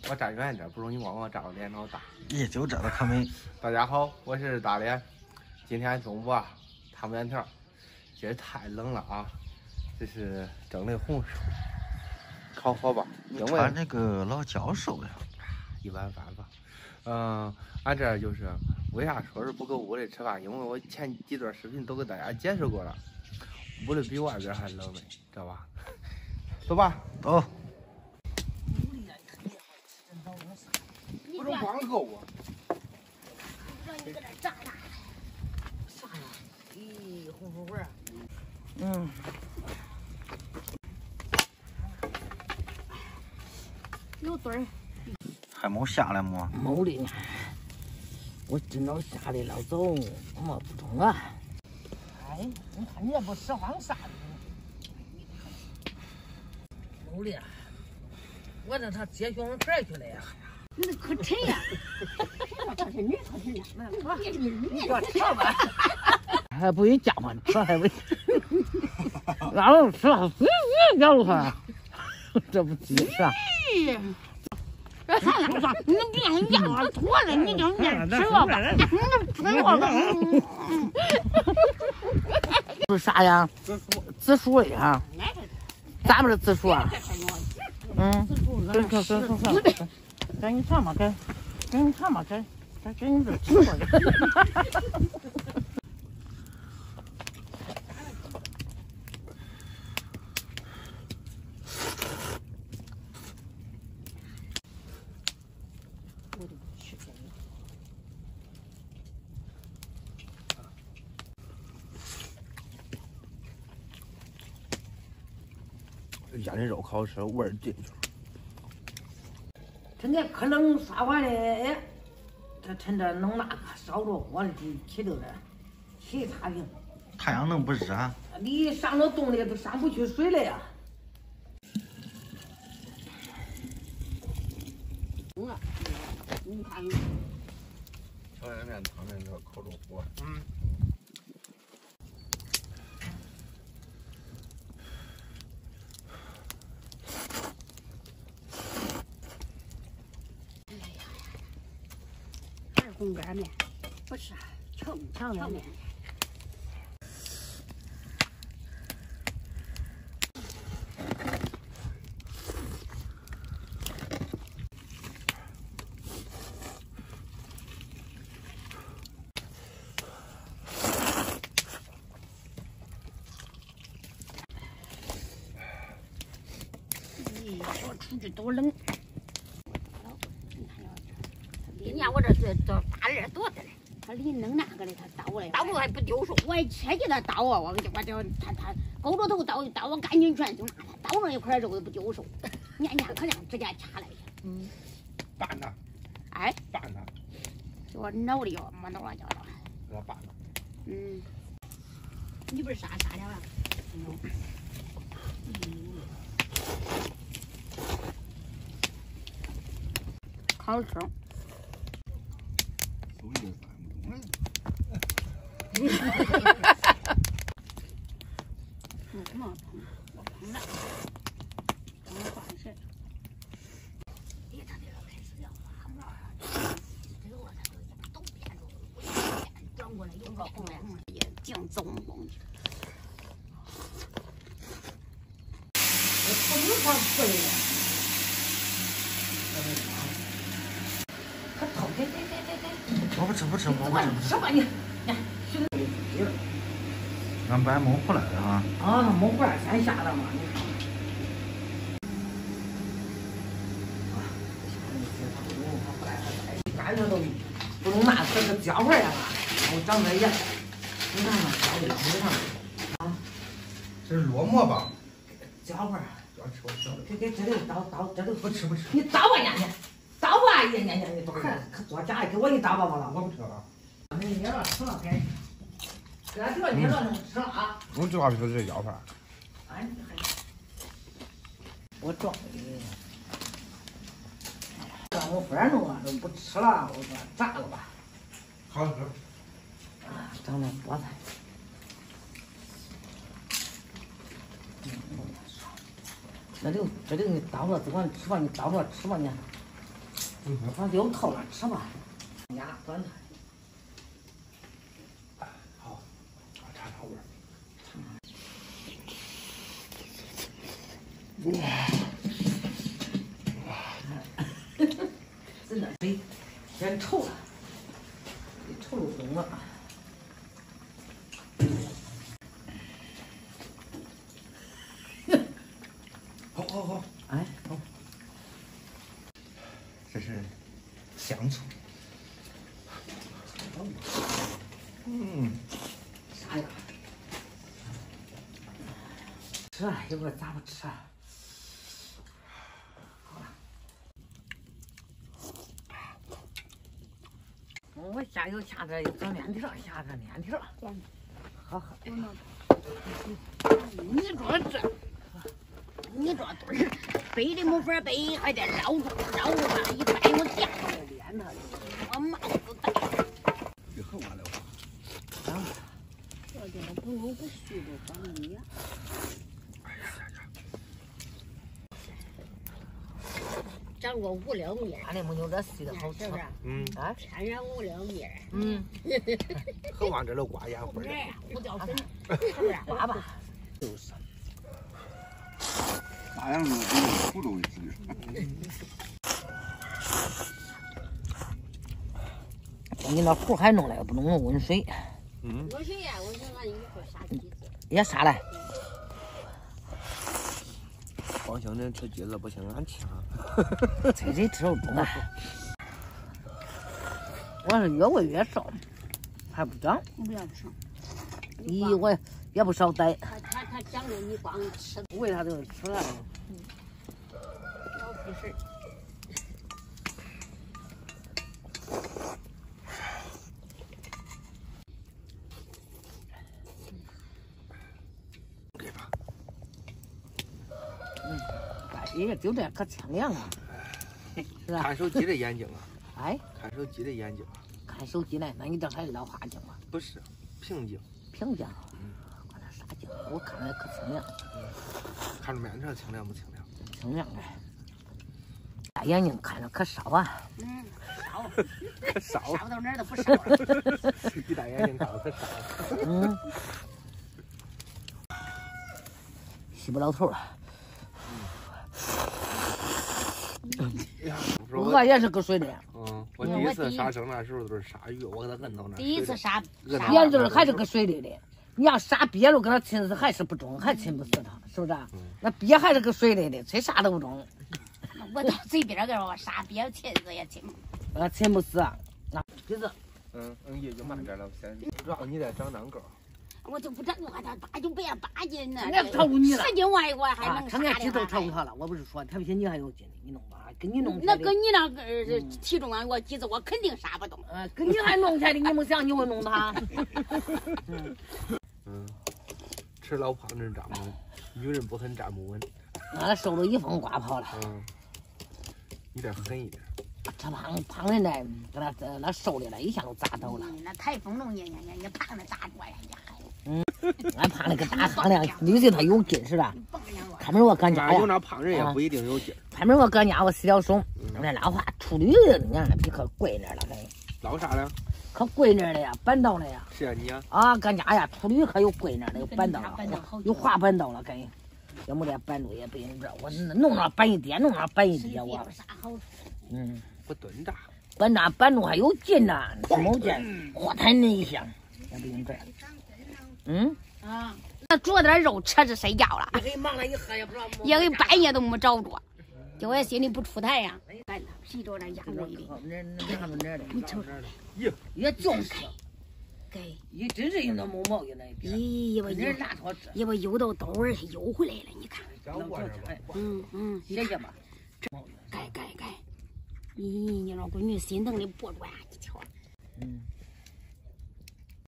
我站远点，不容易往我照脸老大。 咦，就这都可美。 大家好，我是大脸。今天中午啊，汤面条。今儿太冷了啊，这是蒸的红薯，烤火吧。因为俺那个老教授呀， 一碗饭吧。俺这儿就是为啥说是不搁屋里吃饭？因为我前几段视频都给大家解释过了，屋里比外边还冷呢，知道吧？走吧， 走。 不能光够啊！ 让你搁这炸炸。啥呀？咦，红薯味儿。有嘴儿。 还没下来么？ 没的呢。我真到下来了，走，么不中啊？哎，你看你这不拾荒啥的？没的。我让他接熊肉片去了呀。你这可沉呀！可沉你可沉呀！你给我吃吧。还不许叫唤，这还不行。让我吃了，叫了他，这不急是吧？别上来了，你别让我脱了，你就念吃我吧，你吃我吧。是啥呀？紫薯的哈。咱们是紫薯啊。给你尝嘛，给你尝嘛，给你这吃过去。 家里肉好吃，味儿进去了。 趁这可冷刷完了，他趁着弄那个烧着火的起溜点，其他的。 太阳能不热啊？ 你上了洞里都上不去水了呀。你看。 荞麦面汤面条烤着火。 红干面不是荞麦面。咦，我出去多冷。今年我这大热多的嘞，他离弄那个嘞，他倒嘞，倒了还不丢手，我还切给他倒啊，我他勾着头倒一倒，我赶紧全就那他倒上一块肉都不丢手，年可这样直接掐来去。 拌它。 哎。 拌它。 就熬的哟，没熬了叫着。 给它拌了。 你不是杀了啊？好吃。什么碰？我碰了，碰了换谁？别他这个开始要发毛了，这个我才都变着，转过来又变过来，也净走光去。 我头有啥废了？可偷给。 我不吃，我吃吧你。 俺不还没回来的哈。 没回来先下的嘛。干着都不能那这个胶块呀，我长这样，你看看烧的老上啊。 这是烙馍吧？ 胶块。 要吃我吃了。 给这里倒这里不吃。 你倒吧人家，倒吧你都可做假的，给我一倒吧完了。 我不吃了。 你捏了吃了该。这捏了吃了啊！ 我最怕吃这腰饭。 我装的。让我不然弄啊，都不吃了，我说炸了吧。 好吃。 整点菠菜。这里你倒了，这个吃吧，你倒了吃吧你。 把油透了，吃吧。牙端它。 好，尝尝味儿。 真的水先臭了，给臭了懂了。 好好好， 哎，好， 这是香醋。 啥呀？吃啊，一会儿咋不吃啊？好了。我下油下这整面条，下这面条。好好。 你说这，你说墩儿背的没法背，还得绕住绕着吧，一掰我掉到脸上，我帽子戴。 你喝完了吧？ 这点不能不虚着帮你呀。长个5-6米， 俺那没有这细的好吃是不是？ 嗯。 啊， 天然5-6米。 嗯， 喝完这了刮烟灰儿。 胡椒粉，是不是？ 刮吧。 就是。 大洋路比福州急。 你那壶还弄来，不弄温水。 温水呀，我说俺一会儿杀鸡子。 也杀来。 光行人吃鸡子不行，俺抢。 谁吃肉中啊？我是越喂越瘦，还不长。 你不要吃。 咦，我也不少逮。 他长着你光吃， 喂它就是吃了。 老皮实。 给吧。 哎呀，就这可清凉啊，是吧？ 看手机的眼睛啊！ 哎， 看手机的眼睛啊！ 看手机呢？那你这还老花镜吗？ 不是，平静。 平静。我这啥镜？我看着可清凉。 看着面条清凉不清凉？ 清凉哎。大眼睛看着可烧啊。 烧。 可烧。 烧到哪儿都不烧了。 一大眼睛看着可烧。 稀不老头了。我也是搁水里。 我第一次杀生那时候都是杀鱼，我给它摁到那。 第一次杀， 眼睛还是搁水里的。你要杀鳖了，给它亲死还是不中，还亲不死它，是不是？那鳖还是搁水里的，谁杀都不中。 我到嘴边给我杀鳖，亲死也亲不死。 亲不死。那鼻子。 也就慢点了，先主要你得长高。 我就不长我他8就别8斤呢。 那超过你了。 10斤外国还能他那体重超过他了，我不是说，他比你还有劲，你弄吧，跟你弄。 那跟你那个体重啊，我几次我肯定杀不动。 跟你还弄起来的，你没想你会弄他。 吃老胖人站不稳，女人不狠站不稳。 那瘦了一风刮跑了。 你得狠一点。 这胖人呢，给他那瘦的了，一下都砸倒了。 那台风弄你胖的砸着呀！ 俺胖的跟大胖的，你对他有劲是吧？看没我搁家呀？ 有那胖人也不一定有劲。 看没我搁家我洗了手，那拉花处理，你看那皮可贵那了该。 捞啥了？ 可贵那了呀，板道了呀。 是啊，你啊。 搁家呀，处理可有贵那的，有板道了，有滑板道了该。要没这板路也不用这，我弄那板一点，弄那板一点，我。 不蹲着。 板那板路还有劲呢，没劲，火弹那一响，也不用这。 那煮点肉吃着睡觉了，也给半夜都没着着，就我心里不出台呀。干他皮着那养胃的，你瞅， 也就是， 给， 一真是有那没毛病那。 咦，我游到兜儿游回来了，你看。 谢谢吧。 该。咦，你老闺女心疼的不转，你瞧。